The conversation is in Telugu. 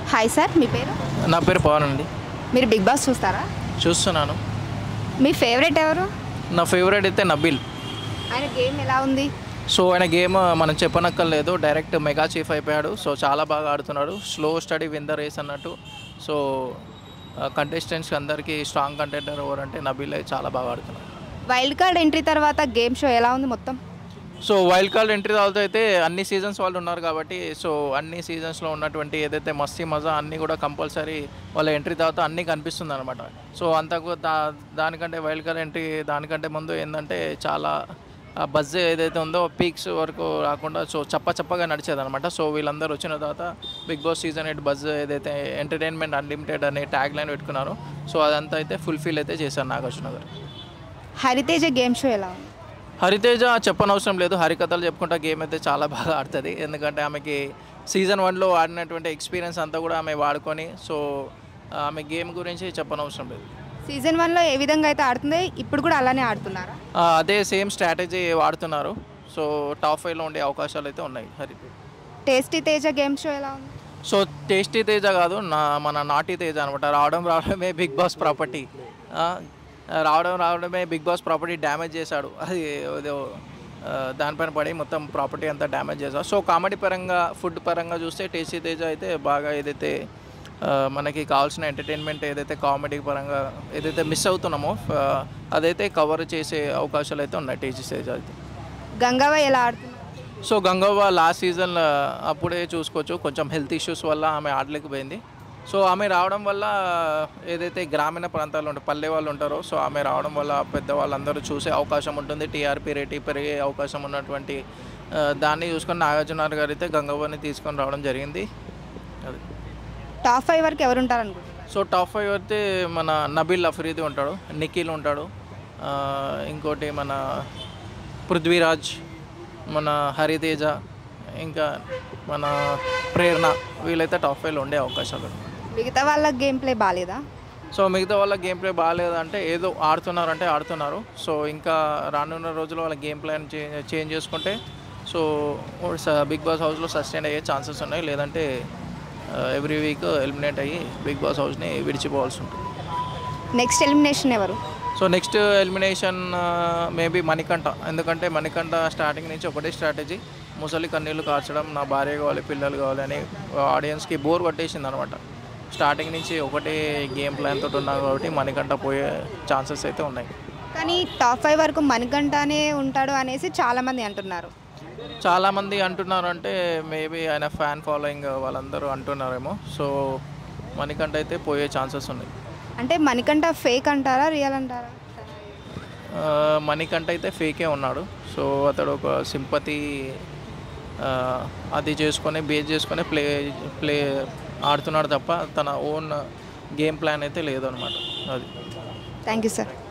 హాయ్ సార్, మీ పేరు? నా పేరు పవన్ అండి. మీరు బిగ్ బాస్ చూస్తారా? చూస్తున్నాను. మీ ఫేవరెట్ ఎవరు? నా ఫేవరెట్ అయితే నబీల్. ఆయన గేమ్ ఎలా ఉంది? సో ఆయన గేమ్ మనం చెప్పనక్కర్లేదు, డైరెక్ట్ మెగా చీఫ్ అయిపోయాడు. సో చాలా బాగా ఆడుతున్నాడు. Slow steady win the race అన్నట్టు. సో కంటెస్టెంట్స్కి అందరికీ స్ట్రాంగ్ కంటెండర్ ఎవరంటే నబీల్ చాలా బాగా ఆడుతున్నాడు. వైల్డ్ కార్డ్ ఎంట్రీ తర్వాత గేమ్ షో ఎలా ఉంది మొత్తం? సో వైల్డ్ కార్డ్ ఎంట్రీ తర్వాత అయితే అన్ని సీజన్స్ వాళ్ళు ఉన్నారు కాబట్టి సో అన్ని సీజన్స్లో ఉన్నటువంటి ఏదైతే మస్తీ మజా అన్నీ కూడా కంపల్సరీ వాళ్ళ ఎంట్రీ తర్వాత అన్నీ కనిపిస్తుంది అనమాట. సో అంతకు దానికంటే వైల్డ్ కార్డ్ ఎంట్రీ దానికంటే ముందు ఏంటంటే చాలా బజ్ ఏదైతే ఉందో పీక్స్ వరకు రాకుండా సో చప్పగా నడిచేది అనమాట. సో వీళ్ళందరూ వచ్చిన తర్వాత బిగ్ బాస్ సీజన్ 8 బజ్ ఏదైతే ఎంటర్టైన్మెంట్ అన్లిమిటెడ్ అనే ట్యాగ్ లైన్ పెట్టుకున్నారు. సో అదంతా అయితే ఫుల్ఫిల్ అయితే చేశారు నాగార్జున గారు. హరితేజ గేమ్ షో ఎలా ఉంది? హరితేజ చెప్పనవసరం లేదు, హరికథలు చెప్పుకుంటా గేమ్ అయితే చాలా బాగా ఆడుతుంది. ఎందుకంటే ఆమెకి సీజన్ 1లో ఆడినటువంటి ఎక్స్పీరియన్స్ అంతా కూడా ఆమె వాడుకొని సో ఆమె గేమ్ గురించి చెప్పనవసరం లేదు. సీజన్ 1లో ఏ విధంగా అయితే ఆడుతుంది ఇప్పుడు కూడా అలానే ఆడుతున్నారా? అదే సేమ్ స్ట్రాటజీ వాడుతున్నారు. సో టాప్ 5లో ఉండే అవకాశాలు అయితే ఉన్నాయి Hariteja. Tasty Teja game show ఎలా ఉంది? సో టేస్టీ తేజ కాదు, మన నాటి తేజ అనమాట. రావడమే బిగ్ బాస్ ప్రాపర్టీ, రావడమే బిగ్ బాస్ ప్రాపర్టీ డ్యామేజ్ చేశాడు. అది ఏదో దానిపైన పడి మొత్తం ప్రాపర్టీ అంతా డ్యామేజ్ చేశాడు. సో కామెడీ పరంగా ఫుడ్ పరంగా చూస్తే టేస్టీ తేజ అయితే బాగా ఏదైతే మనకి కావాల్సిన ఎంటర్టైన్మెంట్ ఏదైతే కామెడీ పరంగా ఏదైతే మిస్ అవుతున్నామో అదైతే కవర్ చేసే అవకాశాలు అయితే ఉన్నాయి టేస్టీ తేజ అయితే. గంగవ్వ ఎలా ఆడుతున్నారు? సో గంగవ్వ లాస్ట్ సీజన్ అప్పుడే చూసుకోవచ్చు, కొంచెం హెల్త్ ఇష్యూస్ వల్ల ఆమె ఆడలేకపోయింది. సో ఆమె రావడం వల్ల ఏదైతే గ్రామీణ ప్రాంతాల్లో ఉంటే పల్లె వాళ్ళు ఉంటారో సో ఆమె రావడం వల్ల పెద్దవాళ్ళందరూ చూసే అవకాశం ఉంటుంది. టీఆర్పీ రేటింగ్ పెరిగే అవకాశం ఉన్నటువంటి దాన్ని చూసుకొని నాగార్జున గారు అయితే గంగవ్వని తీసుకొని రావడం జరిగింది. అది టాప్ 5 వరకు ఎవరు ఉంటారు అనుకుంటున్నారు? సో టాప్ 5 అయితే మన నబీల్ అఫ్రీది ఉంటాడు, నిఖిల్ ఉంటాడు, ఇంకోటి మన పృథ్వీరాజ్, మన హరితేజ, ఇంకా మన ప్రేరణ, వీళ్ళైతే టాప్ 5లో ఉండే అవకాశాలు ఉన్నాయి. మిగతా వాళ్ళ గేమ్ ప్లే బాగాలేదా? సో మిగతా వాళ్ళ గేమ్ ప్లే బాగాలేదంటే ఏదో ఆడుతున్నారంటే ఆడుతున్నారు. సో ఇంకా రానున్న రోజుల్లో వాళ్ళ గేమ్ ప్లాన్ చేంజ్ చేసుకుంటే సో బిగ్ బాస్ హౌస్లో సస్టైన్ అయ్యే ఛాన్సెస్ ఉన్నాయి. లేదంటే ఎవ్రీ వీక్ ఎలిమినేట్ అయ్యి బిగ్ బాస్ హౌస్ని విడిచిపోవాల్సి ఉంటుంది. నెక్స్ట్ ఎలిమినేషన్ ఎవరు? So next elimination maybe Manikanta. ఎందుకంటే మణికంఠ స్టార్టింగ్ నుంచి ఒకటే స్ట్రాటజీ, ముసలి కన్నీళ్ళు కార్చడం, నా భార్య కావాలి పిల్లలు కావాలి అని ఆడియన్స్కి బోర్ పట్టేసింది అనమాట. స్టార్టింగ్ నుంచి ఒకటే గేమ్ ప్లాన్ తోటి ఉన్నాం కాబట్టి మణికంఠ పోయే ఛాన్సెస్ అయితే ఉన్నాయి. కానీ టాప్ 5 వరకు మణికంఠనే ఉంటాడు అనేసి చాలామంది అంటున్నారు. చాలామంది అంటున్నారు అంటే మేబీ ఆయన ఫ్యాన్ ఫాలోయింగ్ వాళ్ళందరూ అంటున్నారేమో. సో మణికంఠ అయితే పోయే ఛాన్సెస్ ఉన్నాయి. అంటే మణికంఠ ఫేక్ అంటారా, రియల్ అంటారా? మణికంఠ అయితే ఫేకే ఉన్నాడు. సో అతడు ఒక సింపతి అది చేసుకొని బేస్ చేసుకొని ప్లే ఆడుతున్నాడు తప్ప తన ఓన్ గేమ్ ప్లాన్ అయితే లేదు అనమాట. అది. Thank you sir.